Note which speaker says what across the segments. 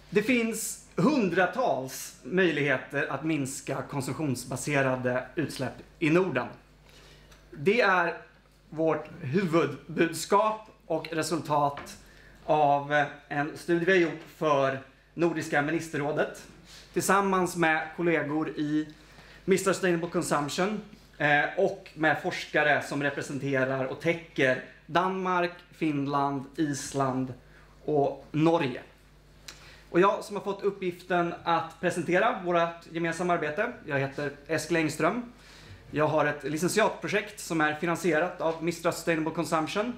Speaker 1: Det finns hundratals möjligheter att minska konsumtionsbaserade utsläpp i Norden. Det är vårt huvudbudskap och resultat av en studie vi har gjort för Nordiska ministerrådet tillsammans med kollegor i Mr. Sustainable Consumption och med forskare som representerar och täcker Danmark, Finland, Island och Norge. Och jag som har fått uppgiften att presentera vårt gemensamma arbete, jag heter Eskil Engström. Jag har ett licentiatprojekt som är finansierat av Mr. Sustainable Consumption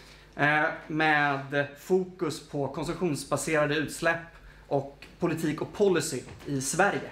Speaker 1: med fokus på konsumtionsbaserade utsläpp och politik och policy i Sverige.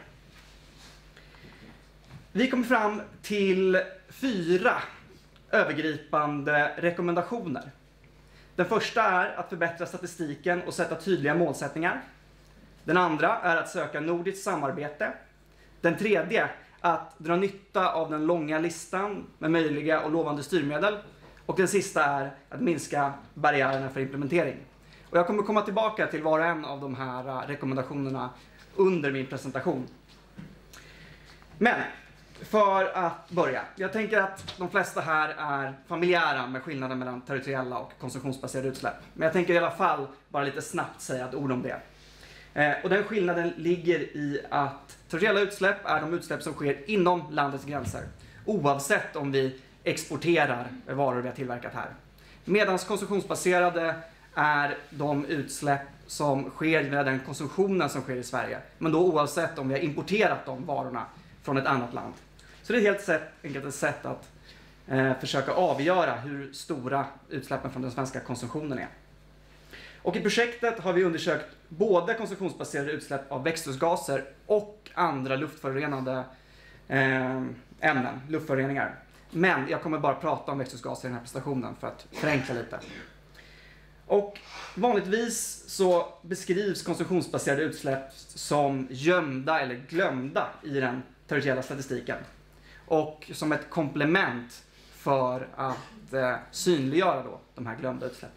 Speaker 1: Vi kommer fram till 4 övergripande rekommendationer. Den första är att förbättra statistiken och sätta tydliga målsättningar. Den andra är att söka nordiskt samarbete. Den tredje, att dra nytta av den långa listan med möjliga och lovande styrmedel. Och den sista är att minska barriärerna för implementering. Och jag kommer komma tillbaka till var och en av de här rekommendationerna under min presentation. Men för att börja, jag tänker att de flesta här är familjära med skillnaden mellan territoriella och konsumtionsbaserade utsläpp. Men jag tänker i alla fall bara lite snabbt säga ett ord om det. Och den skillnaden ligger i att territoriella utsläpp är de utsläpp som sker inom landets gränser, oavsett om vi exporterar varor vi har tillverkat här. Medan konsumtionsbaserade är de utsläpp som sker med den konsumtionen som sker i Sverige, men då oavsett om vi har importerat de varorna från ett annat land. Så det är helt enkelt ett sätt att försöka avgöra hur stora utsläppen från den svenska konsumtionen är. Och i projektet har vi undersökt både konsumtionsbaserade utsläpp av växthusgaser och andra luftförorenande ämnen, luftföroreningar. Men jag kommer bara prata om växthusgaser i den här presentationen för att förenkla lite. Och vanligtvis så beskrivs konsumtionsbaserade utsläpp som gömda eller glömda i den territoriella statistiken. Och som ett komplement för att synliggöra då de här glömda utsläppen.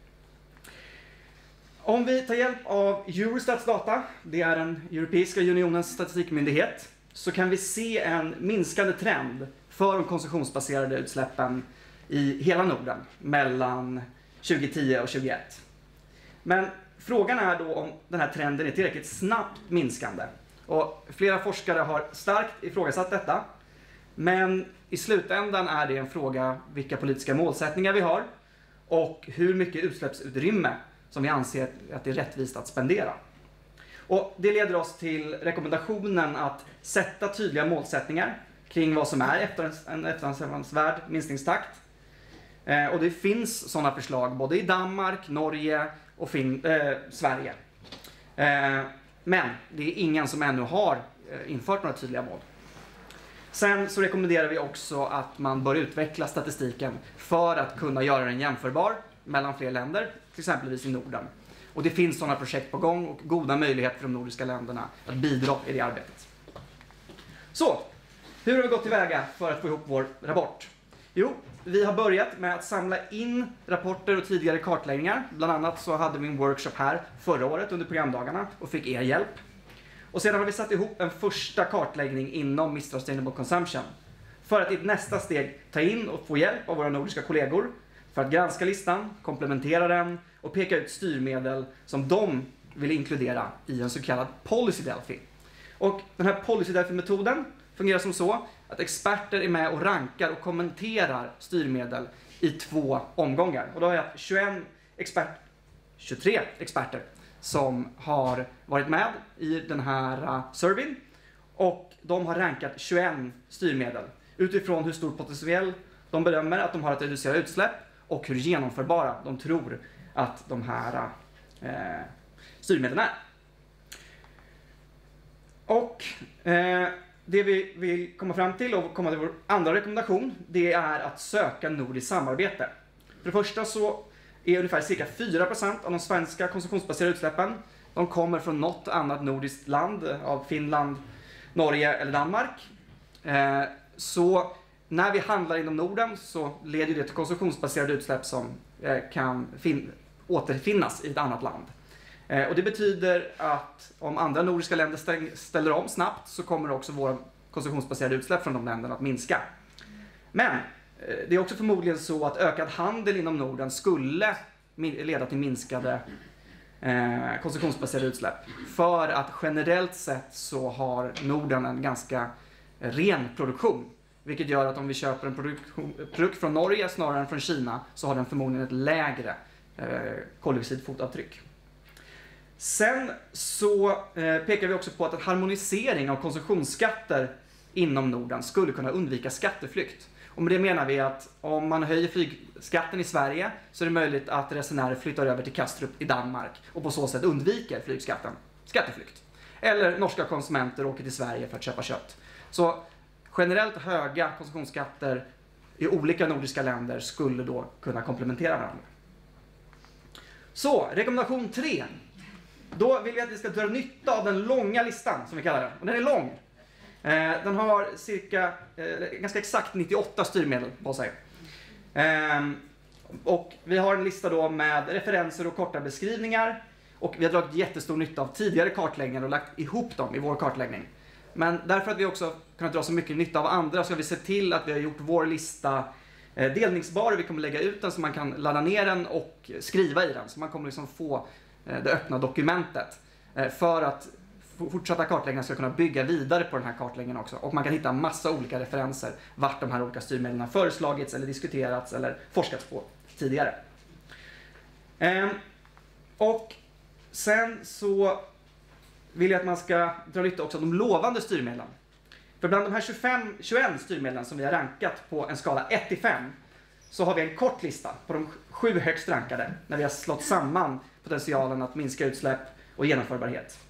Speaker 1: Om vi tar hjälp av Eurostats data, det är den Europeiska unionens statistikmyndighet, så kan vi se en minskande trend för de konsumtionsbaserade utsläppen i hela Norden mellan 2010 och 2021. Men frågan är då om den här trenden är tillräckligt snabbt minskande. Och flera forskare har starkt ifrågasatt detta. Men i slutändan är det en fråga vilka politiska målsättningar vi har och hur mycket utsläppsutrymme som vi anser att det är rättvist att spendera. Och det leder oss till rekommendationen att sätta tydliga målsättningar kring vad som är en eftersträvansvärd minskningstakt. Och det finns sådana förslag både i Danmark, Norge och Sverige. Men det är ingen som ännu har infört några tydliga mål. Sen så rekommenderar vi också att man bör utveckla statistiken för att kunna göra den jämförbar mellan fler länder, till exempelvis i Norden. Och det finns sådana projekt på gång och goda möjligheter för de nordiska länderna att bidra i det arbetet. Så, hur har vi gått tillväga för att få ihop vår rapport? Jo, vi har börjat med att samla in rapporter och tidigare kartläggningar. Bland annat så hade vi en workshop här förra året under programdagarna och fick er hjälp. Och sedan har vi satt ihop en första kartläggning inom Mr. Sustainable Consumption för att i nästa steg ta in och få hjälp av våra nordiska kollegor för att granska listan, komplementera den och peka ut styrmedel som de vill inkludera i en så kallad Policy Delphi. Och den här Policy Delphi-metoden fungerar som så att experter är med och rankar och kommenterar styrmedel i 2 omgångar. Och då har jag 23 experter som har varit med i den här surveyn. Och de har rankat 21 styrmedel utifrån hur stor potential de bedömer att de har att reducera utsläpp och hur genomförbara de tror att de här styrmedlen är. Och det vi vill komma fram till och komma till vår andra rekommendation, det är att söka nordiskt samarbete. För det första så är ungefär cirka 4% av de svenska konsumtionsbaserade utsläppen, de kommer från något annat nordiskt land, av Finland, Norge eller Danmark. Så när vi handlar inom Norden så leder det till konsumtionsbaserade utsläpp som kan återfinnas i ett annat land. Och det betyder att om andra nordiska länder ställer om snabbt så kommer också våra konsumtionsbaserade utsläpp från de länderna att minska. Men det är också förmodligen så att ökad handel inom Norden skulle leda till minskade konsumtionsbaserade utsläpp. För att generellt sett så har Norden en ganska ren produktion. Vilket gör att om vi köper en produkt från Norge snarare än från Kina så har den förmodligen ett lägre koldioxidfotavtryck. Sen så pekar vi också på att en harmonisering av konsumtionsskatter inom Norden skulle kunna undvika skatteflykt. Och med det menar vi att om man höjer flygskatten i Sverige så är det möjligt att resenärer flyttar över till Kastrup i Danmark och på så sätt undviker skatteflykt. Eller norska konsumenter åker till Sverige för att köpa kött. Så generellt höga konsumtionsskatter i olika nordiska länder skulle då kunna komplementera varandra. Så, rekommendation 3. Då vill vi att vi ska dra nytta av den långa listan som vi kallar den. Och den är lång. Den har ganska exakt 98 styrmedel på sig. Och vi har en lista då med referenser och korta beskrivningar. Och vi har dragit jättestor nytta av tidigare kartläggningar och lagt ihop dem i vår kartläggning. Men därför att vi också kunnat dra så mycket nytta av andra så har vi sett till att vi har gjort vår lista delningsbar. Vi kommer lägga ut den så man kan ladda ner den och skriva i den. Så man kommer liksom få det öppna dokumentet för att fortsatta kartläggningar ska kunna bygga vidare på den här kartläggningen också. Och man kan hitta massa olika referenser vart de här olika styrmedlen har föreslagits eller diskuterats eller forskats på tidigare. Och sen så vill jag att man ska dra nytta också av de lovande styrmedlen. För bland de här 21 styrmedlen som vi har rankat på en skala 1-5 så har vi en kort lista på de 7 högst rankade när vi har slått samman potentialen att minska utsläpp och genomförbarhet.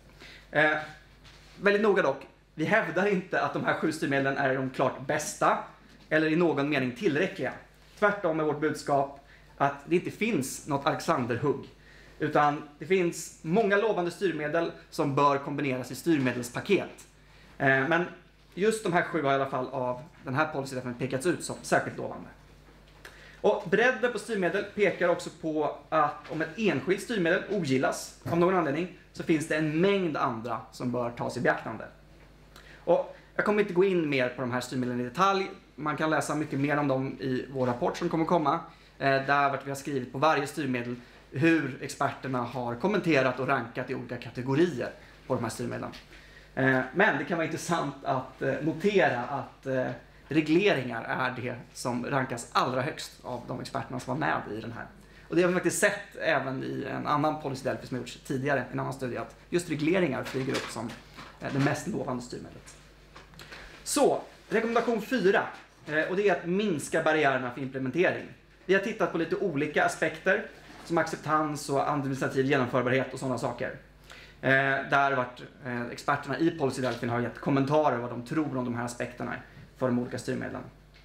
Speaker 1: Väldigt noga dock, vi hävdar inte att de här 7 styrmedlen är de klart bästa eller i någon mening tillräckliga. Tvärtom är vårt budskap att det inte finns något Alexanderhugg. Utan det finns många lovande styrmedel som bör kombineras i styrmedelspaket. Men just de här 7 har i alla fall av den här policyn pekats ut som särskilt lovande. Och bredden på styrmedel pekar också på att om ett enskilt styrmedel ogillas av någon anledning så finns det en mängd andra som bör tas i beaktande. Och jag kommer inte gå in mer på de här styrmedlen i detalj. Man kan läsa mycket mer om dem i vår rapport som kommer komma. Där vi har skrivit på varje styrmedel hur experterna har kommenterat och rankat i olika kategorier på de här styrmedlen. Men det kan vara intressant att notera att regleringar är det som rankas allra högst av de experterna som var med i den här. Och det har vi faktiskt sett även i en annan policy Delphi som har gjorts tidigare, en annan studie, att just regleringar flyger upp som det mest lovande styrmedlet. Så, rekommendation 4. Och det är att minska barriärerna för implementering. Vi har tittat på lite olika aspekter som acceptans och administrativ genomförbarhet och sådana saker. Där experterna i Policy Delphi har gett kommentarer vad de tror om de här aspekterna för de olika styrmedlen.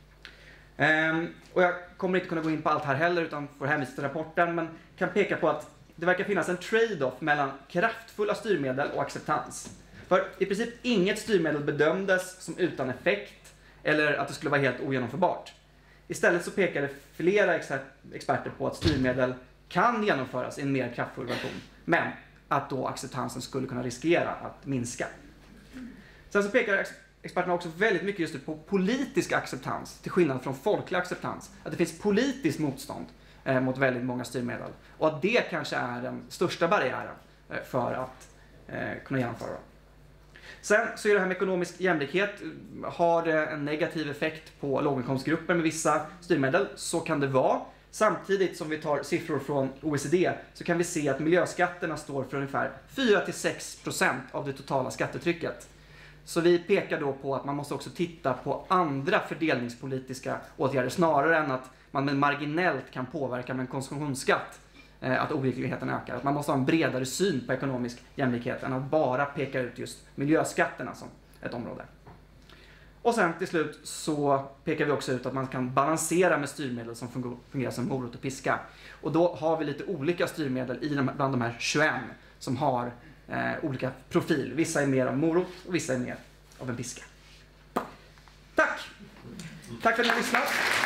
Speaker 1: Och jag kommer inte kunna gå in på allt här heller utan får hänvisa till rapporten, men kan peka på att det verkar finnas en trade-off mellan kraftfulla styrmedel och acceptans. För i princip inget styrmedel bedömdes som utan effekt eller att det skulle vara helt ogenomförbart. Istället så pekade flera experter på att styrmedel kan genomföras i en mer kraftfull version, men att då acceptansen skulle kunna riskera att minska. Sen så pekar experterna också väldigt mycket just på politisk acceptans, till skillnad från folklig acceptans. Att det finns politiskt motstånd mot väldigt många styrmedel. Och att det kanske är den största barriären för att kunna genomföra det. Sen så är det här med ekonomisk jämlikhet. Har det en negativ effekt på låginkomstgrupper med vissa styrmedel? Så kan det vara. Samtidigt som vi tar siffror från OECD så kan vi se att miljöskatterna står för ungefär 4-6% av det totala skattetrycket. Så vi pekar då på att man måste också titta på andra fördelningspolitiska åtgärder snarare än att man med marginellt kan påverka med en konsumtionsskatt att ojämlikheten ökar. Att man måste ha en bredare syn på ekonomisk jämlikhet än att bara peka ut just miljöskatterna som ett område. Och sen till slut så pekar vi också ut att man kan balansera med styrmedel som fungerar som morot och piska. Och då har vi lite olika styrmedel bland de här 21 som har olika profil. Vissa är mer av morot och vissa är mer av en piska. Tack! Tack för att ni har lyssnat!